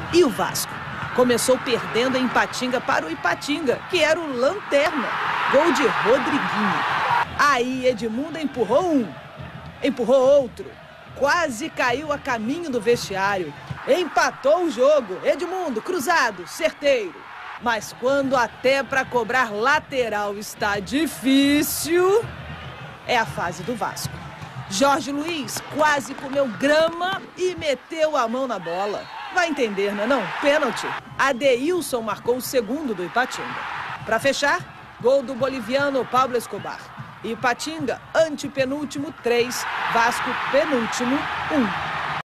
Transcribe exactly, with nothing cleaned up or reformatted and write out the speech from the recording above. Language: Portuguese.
E o Vasco começou perdendo em Ipatinga para o Ipatinga, que era o lanterna. Gol de Rodriguinho. Aí Edmundo empurrou um, empurrou outro, quase caiu a caminho do vestiário. Empatou o jogo. Edmundo, cruzado, certeiro. Mas quando até para cobrar lateral está difícil, é a fase do Vasco. Jorge Luiz quase comeu grama e meteu a mão na bola. Vai entender, não é não? Pênalti. Adeilson marcou o segundo do Ipatinga. Para fechar, gol do boliviano Pablo Escobar. Ipatinga, antepenúltimo, três. Vasco, penúltimo, um.